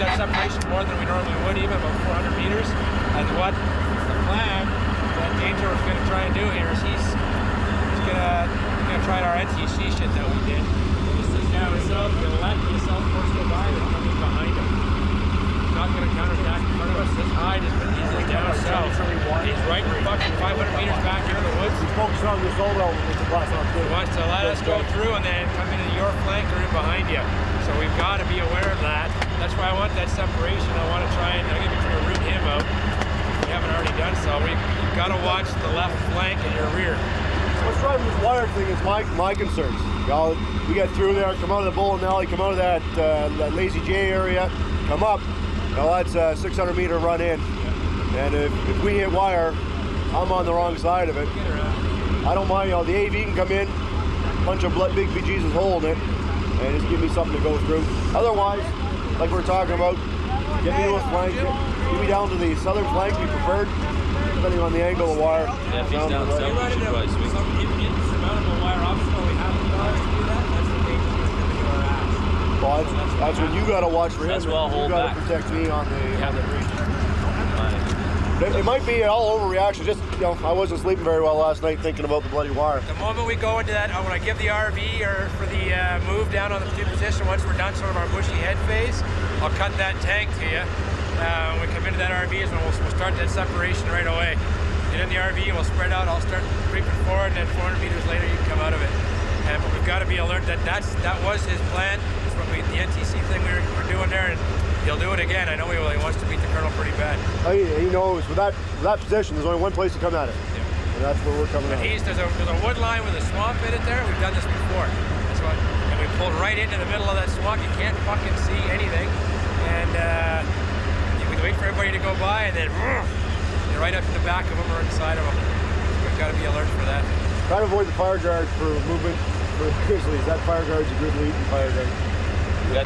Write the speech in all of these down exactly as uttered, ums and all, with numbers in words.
that separation more than we normally would, even about four hundred meters. And what the plan that Danger was going to try and do here is he's, he's going to he's gonna try our N T C shit that we did. He sits down himself, he'll let the assault force go by and come in behind him. He's not going to counterattack in front of us. This hide has been easily down south. He's right fucking five hundred meters back here in the woods. He's focusing on this old element with the blast on He wants to let us go through and then come into your flank or in behind you. So we've got to be aware of that. That's why I want that separation. I want to try and, I'm going to try to root him out. If we haven't already done so. We've, we've got to watch the left flank and your rear. What's driving this wire thing is my, my concerns. Y'all, we get through there, come out of the Bowling Alley, come out of that, uh, that Lazy J area, come up. Now that's a six hundred meter run in. And if, if we hit wire, I'm on the wrong side of it. I don't mind, you know, the A V can come in, bunch of blood, big B Gs is holding it, and just give me something to go through. Otherwise, like we we're talking about, get me to a flank, get me down to the southern flank, we preferred, depending on the angle of the wire. Yeah, if he's down south, we should probably swing. If we surmount a wire obstacle, we have the dollars to do that, that's the thing that's going to do our ass. Well, that's, that's, that's what you got to watch for him. That's well hold you got to back. protect me on the, Yeah. on the breach. It, it might be all overreaction. Just, you know, I wasn't sleeping very well last night thinking about the bloody wire. The moment we go into that, uh, when I give the R V or for the uh, move down on the two position, once we're done sort of our bushy head phase, I'll cut that tank to you. Uh, when we come into that R V is when we'll, we'll start that separation right away. Get in the R V and we'll spread out. I'll start creeping forward, and then four hundred meters later you can come out of it. And but we've got to be alert that that's, that was his plan. It's what we, the N T C thing we were, we're doing there. And he'll do it again. I know he will. He wants to beat the Colonel pretty bad. He, he knows with that with that position, there's only one place to come at it, Yeah. and that's where we're coming But at. he's, there's, a, there's a wood line with a swamp in it there. We've done this before. That's what, and we pulled right into the middle of that swamp. You can't fucking see anything. And uh, we wait for everybody to go by, and then you're right up to the back of them or inside of them. We've got to be alert for that. Try to avoid the fire guard for movement for Grizzlies. That fire guard's a Grizzly eating fire guard. Good.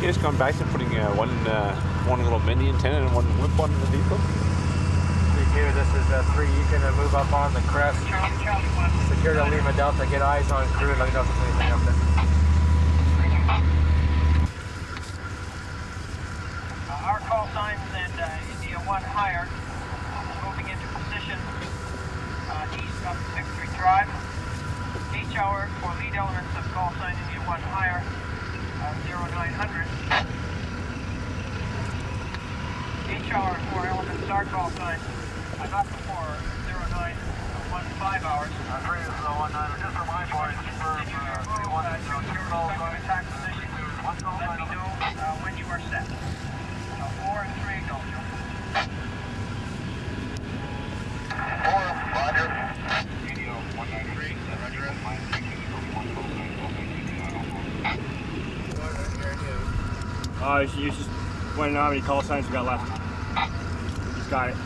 You just gone back to putting uh, one uh, one little mini antenna and one whip on the vehicle? Here, this is uh, three. You can uh, move up on the crest. Secure to Lima Delta. Get eyes on crew. Let me know if there's anything up there. Uh, our call signs and uh, India one higher, moving into position uh, east up Victory Drive. H hour for lead elements of call sign India one higher, uh, zero nine hundred. H hour for elements our call sign, uh, not before zero nine one five hours. Uh, three is uh, one nine. Just for my part, for three one uh, to your respective attack position. Let me know uh, when you are set. Uh, four and three, go. Four, Roger. Radio one nine three. Roger. Uh, you just want to know how many call signs we got left. He's got it.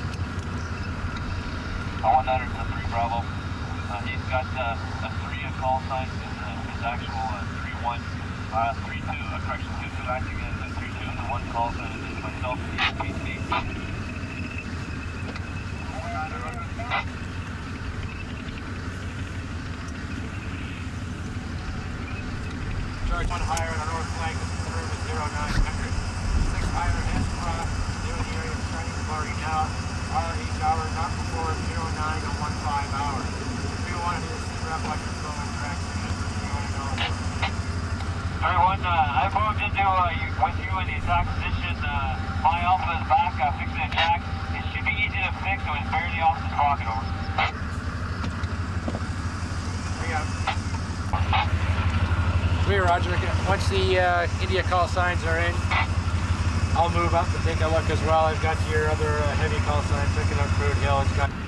one nine is a three Bravo. Uh, he's got uh, a three of call signs in uh, his actual uh, three one, uh, three two, uh, correction, two two acting as a three two, and the one call sign is myself and the P T. Charge one higher on the north flank. Curve is zero nine hundred. Six higher S cross. Near the area of starting blurring out. R each hour, not before zero nine and one five hours. If you want to wrap like your phone and track Everyone, uh, I moved into uh, you, with you in the attack position. Uh, my alpha is back. I'm fixing the jack. It should be easy to fix. It was barely off the pocket over. Clear, Roger. Once the uh, India call signs are in, I'll move up and take a look as well. I've got your other uh, heavy call sign picking up Crude Hill. It's got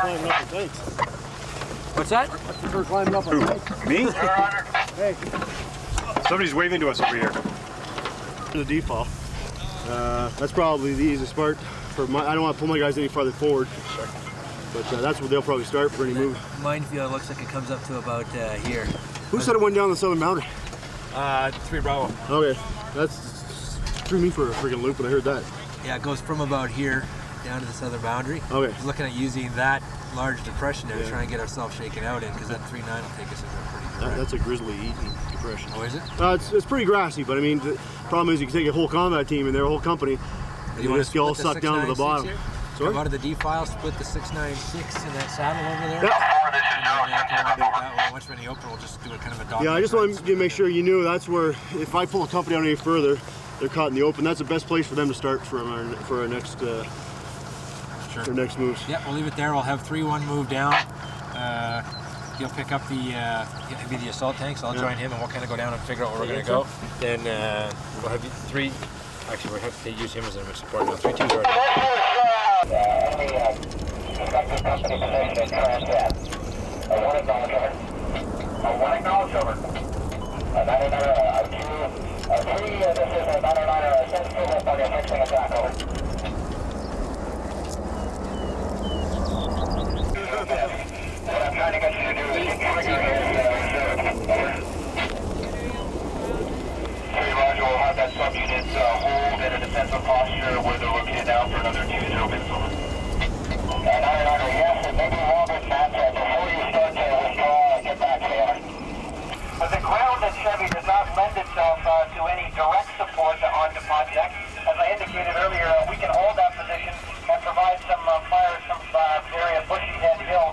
climbing up the tanks. What's that? I prefer climbing up on tanks. Me? Hey. Somebody's waving to us over here. The default. Uh, that's probably the easiest part. For my, I don't want to pull my guys any farther forward, but uh, that's where they'll probably start for any move. Minefield looks like it comes up to about uh, here. Who said it went down the southern boundary? Uh, three Bravo. Okay, that's threw me for a freaking loop when I heard that. Yeah, it goes from about here down to the southern boundary. Okay. We're looking at using that large depression there Yeah. to try and get ourselves shaken out in, because that three nine will take us into a pretty good That, ride. that's a Grizzly eating depression. Oh, is it? Uh, it's, it's pretty grassy, but I mean, the problem is you can take a whole combat team and their whole company, and you wanna just get all split the sucked down to the six bottom. ninety-six here? Sorry? Come out of the D file, split the six nine six in that saddle over there. Yeah. This is And then, uh, come out that way. Once we're in the open, we'll just do a kind of a dog. Yeah, I just wanted to make sure you knew that's where, if I pull a company out any further, they're caught in the open. That's the best place for them to start for our, for our next uh, Sure. their next moves. Yeah, we'll leave it there. We'll have three one move down. Uh, he'll pick up the uh, he'll be the assault tanks. I'll Yeah. join him, and we'll kind of go down and figure out where we're going to go. Then uh, we'll have three. Actually, we'll have to use him as a support now. Three twos already. Enemy uh, suspected company position in Transat. I want acknowledge over. I want acknowledge over. Uh, nine oh nine, uh, two, uh, three, uh, this is uh, nine oh nine, uh, send full up on your fixing attack, over. What I'm trying to get you to do is trigger his uh, reserve. Over. Three, Roger, we'll have that subunit uh, hold in a defensive posture where they're located now for another two zero minutes, over. Uh, nine oh nine, yes, and maybe Robert, Matt, uh, before you start to withdraw, get back to me. But the ground at Chevy does not lend itself uh, to any direct support on the project. As I indicated earlier, uh, we can hold that position and provide some uh, fire, some uh, area bushy head hill.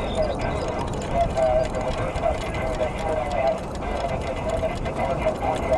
Uh,